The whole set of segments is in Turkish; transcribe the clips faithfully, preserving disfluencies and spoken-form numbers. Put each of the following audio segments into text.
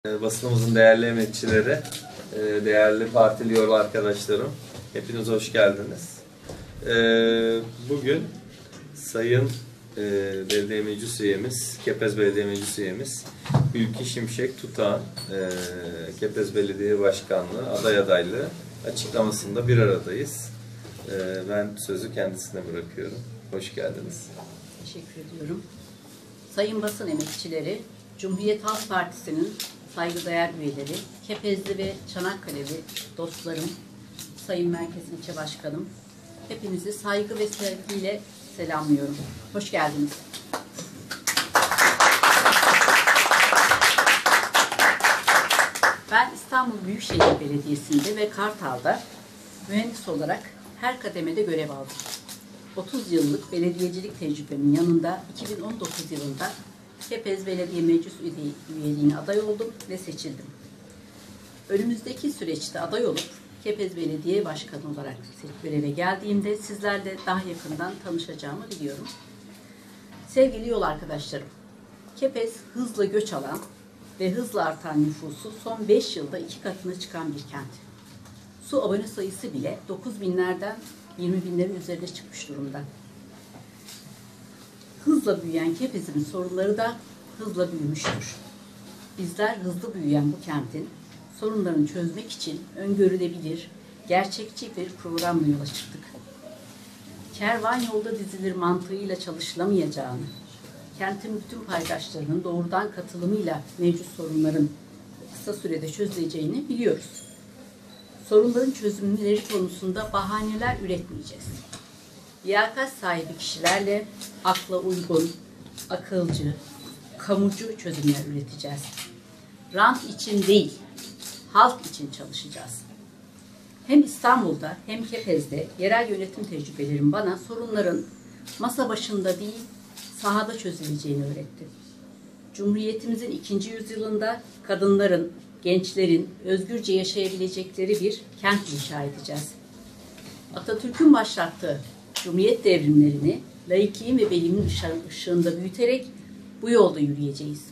Basınımızın değerli emekçileri, değerli partili yol arkadaşlarım, hepiniz hoş geldiniz. Bugün Sayın Belediye Meclis Üyemiz, Kepez Belediye Meclis Üyemiz Ülkü Şimşek Tutağan, Kepez Belediye Başkanlığı aday adaylığı açıklamasında bir aradayız. Ben sözü kendisine bırakıyorum. Hoş geldiniz. Teşekkür ediyorum. Sayın basın emekçileri, Cumhuriyet Halk Partisi'nin saygıdeğer üyeleri, Kepezli ve Çanakkale'li dostlarım, Sayın Merkez İlçe Başkanım, hepinizi saygı ve sevgiyle selamlıyorum. Hoş geldiniz. Ben İstanbul Büyükşehir Belediyesi'nde ve Kartal'da mühendis olarak her kademede görev aldım. otuz yıllık belediyecilik tecrübemin yanında iki bin on dokuz yılında Kepez Belediye Meclis Üyeliğine aday oldum ve seçildim. Önümüzdeki süreçte aday olup Kepez Belediye Başkanı olarak göreve geldiğimde sizlerle daha yakından tanışacağımı biliyorum. Sevgili yol arkadaşlarım, Kepez hızla göç alan ve hızla artan nüfusu son beş yılda iki katına çıkan bir kent. Su abone sayısı bile dokuz binlerden yirmi binlerin üzerine çıkmış durumda. Hızla büyüyen Kepez'in sorunları da hızla büyümüştür. Bizler hızlı büyüyen bu kentin sorunlarını çözmek için öngörülebilir, gerçekçi bir programla yola çıktık. Kervan yolda dizilir mantığıyla çalışılamayacağını, kentin bütün paydaşlarının doğrudan katılımıyla mevcut sorunların kısa sürede çözüleceğini biliyoruz. Sorunların çözümleri konusunda bahaneler üretmeyeceğiz. Liyakat sahibi kişilerle akla uygun, akılcı, kamucu çözümler üreteceğiz. Rant için değil, halk için çalışacağız. Hem İstanbul'da hem Kepez'de yerel yönetim tecrübelerim bana sorunların masa başında değil, sahada çözüleceğini öğretti. Cumhuriyetimizin ikinci yüzyılında kadınların, gençlerin özgürce yaşayabilecekleri bir kent inşa edeceğiz. Atatürk'ün başlattığı Cumhuriyet devrimlerini laikliğin ve bilimin ışığında büyüterek bu yolda yürüyeceğiz.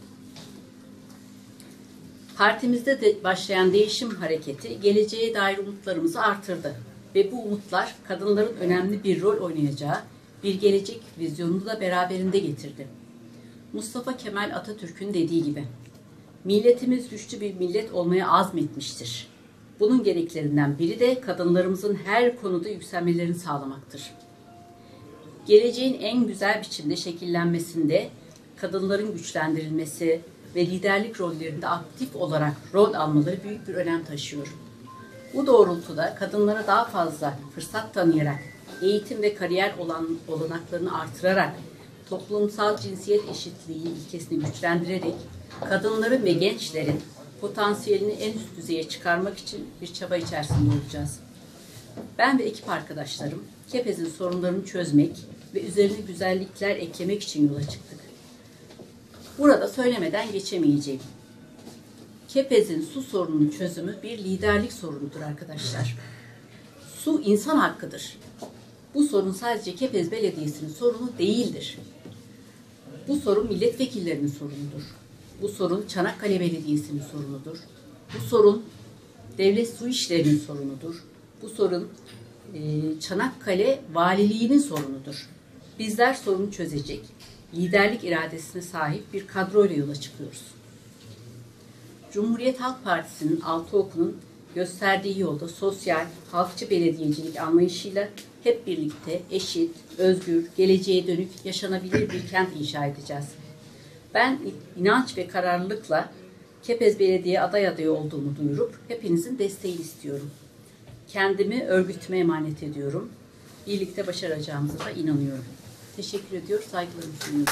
Partimizde de başlayan değişim hareketi geleceğe dair umutlarımızı artırdı ve bu umutlar kadınların önemli bir rol oynayacağı bir gelecek vizyonunu da beraberinde getirdi. Mustafa Kemal Atatürk'ün dediği gibi, milletimiz güçlü bir millet olmaya azmetmiştir. Bunun gereklerinden biri de kadınlarımızın her konuda yükselmelerini sağlamaktır. Geleceğin en güzel biçimde şekillenmesinde kadınların güçlendirilmesi ve liderlik rollerinde aktif olarak rol almaları büyük bir önem taşıyor. Bu doğrultuda kadınlara daha fazla fırsat tanıyarak, eğitim ve kariyer olan olanaklarını artırarak, toplumsal cinsiyet eşitliği ilkesini güçlendirerek, kadınların ve gençlerin potansiyelini en üst düzeye çıkarmak için bir çaba içerisinde olacağız. Ben ve ekip arkadaşlarım Kepez'in sorunlarını çözmek ve üzerine güzellikler eklemek için yola çıktık. Burada söylemeden geçemeyeceğim. Kepez'in su sorununun çözümü bir liderlik sorunudur arkadaşlar. Su insan hakkıdır. Bu sorun sadece Kepez Belediyesi'nin sorunu değildir. Bu sorun milletvekillerinin sorunudur. Bu sorun Çanakkale Belediyesi'nin sorunudur. Bu sorun devlet su işlerinin sorunudur. Bu sorun e, Çanakkale Valiliği'nin sorunudur. Bizler sorunu çözecek, liderlik iradesine sahip bir kadroyla yola çıkıyoruz. Cumhuriyet Halk Partisi'nin altı okunun gösterdiği yolda sosyal, halkçı belediyecilik anlayışıyla hep birlikte eşit, özgür, geleceğe dönük yaşanabilir bir kent inşa edeceğiz. Ben inanç ve kararlılıkla Kepez Belediye aday adayı olduğumu duyurup hepinizin desteğini istiyorum. Kendimi örgütüme emanet ediyorum. Birlikte başaracağımıza da inanıyorum. Teşekkür ediyor, saygılarımı sunuyorum.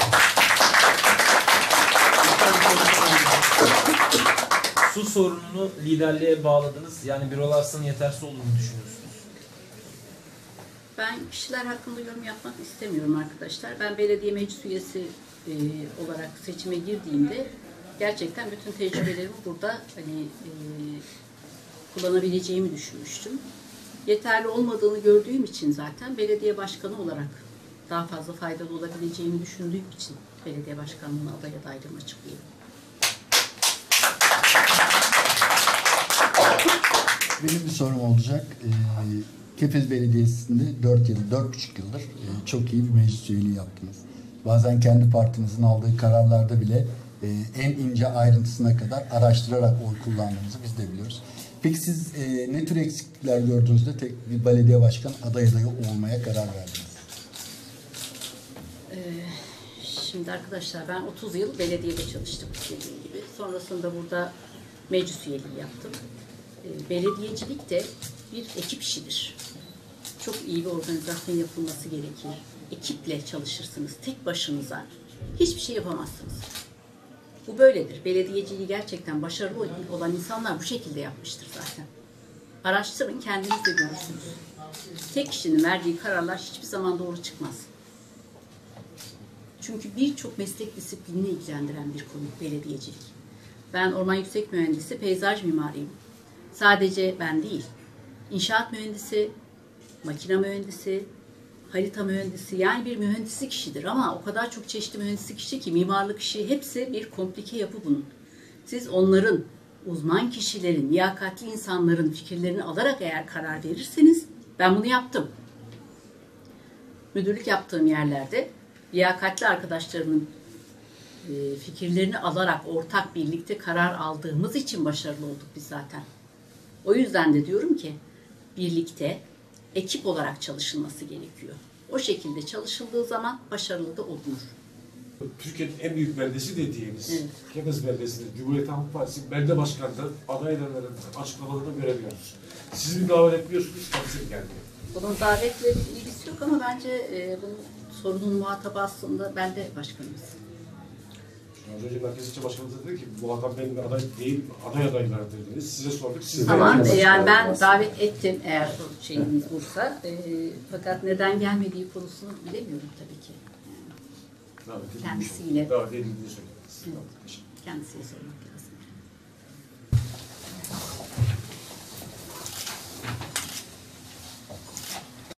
Su sorununu liderliğe bağladınız. Yani bir olasılığın yetersiz olduğunu düşünüyorsunuz. Ben kişiler hakkında yorum yapmak istemiyorum arkadaşlar. Ben belediye meclis üyesi e, olarak seçime girdiğimde gerçekten bütün tecrübelerimi burada hani e, kullanabileceğimi düşünmüştüm. Yeterli olmadığını gördüğüm için zaten belediye başkanı olarak daha fazla faydalı olabileceğimi düşündüğüm için belediye başkanlığına aday adaylığımı açıklıyorum. Benim bir sorum olacak. Ee, Kepez Belediyesi'nde dört yıl, dört buçuk yıldır e, çok iyi bir meclis üyeliği yaptınız. Bazen kendi partinizin aldığı kararlarda bile e, en ince ayrıntısına kadar araştırarak oy kullandığınızı biz de biliyoruz. Peki siz e, ne tür eksiklikler gördüğünüzde tek bir belediye başkanı aday adayı olmaya karar verdiniz? Ee, Şimdi arkadaşlar ben otuz yıl belediyede çalıştım dediğim gibi. Sonrasında burada meclis üyeliği yaptım. Ee, belediyecilik de bir ekip işidir. Çok iyi bir organizasyon yapılması gerekir. Ekiple çalışırsınız. Tek başınıza hiçbir şey yapamazsınız. Bu böyledir. Belediyeciliği gerçekten başarılı olan insanlar bu şekilde yapmıştır zaten. Araştırın, kendiniz de görürsünüz. Tek kişinin verdiği kararlar hiçbir zaman doğru çıkmaz. Çünkü birçok meslek disiplinini ilgilendiren bir konu belediyecilik. Ben orman yüksek mühendisi, peyzaj mimarıyım. Sadece ben değil, inşaat mühendisi, makine mühendisi, harita mühendisi, yani bir mühendislik işidir ama o kadar çok çeşitli mühendislik işi ki mimarlık işi, hepsi bir komplike yapı bunun. Siz onların, uzman kişilerin, liyakatli insanların fikirlerini alarak eğer karar verirseniz, ben bunu yaptım. Müdürlük yaptığım yerlerde liyakatli arkadaşlarımın e, fikirlerini alarak ortak birlikte karar aldığımız için başarılı olduk biz zaten. O yüzden de diyorum ki birlikte ekip olarak çalışılması gerekiyor. O şekilde çalışıldığı zaman başarılı da olunur. Türkiye'nin en büyük beldesi dediğimiz Evet. Kepez Beldesi'nde Cumhuriyet Halk Partisi belde başkanları adaylarının açıklamalarını görebiliyoruz. Siz bir davet etmiyorsunuz, kendisi gelmiyor. Bunun davetle bir ilgisi yok ama bence e, bunun sorunun muhatabı aslında bende başkanımız. Az önce Merkez İlçe Başkanımız dedi ki bu adam benim aday değil, aday adaylar dediniz. Size sorduk, siz de Ama yapıyorsunuz. yani ben davet ettim eğer şeyiniz olursa. E, fakat neden gelmediği konusunu bilemiyorum tabii ki. Davet edilmiş Kendisiyle. oldu. Davet edildiğini söylediniz. Evet. Kendisiyle sormak lazım.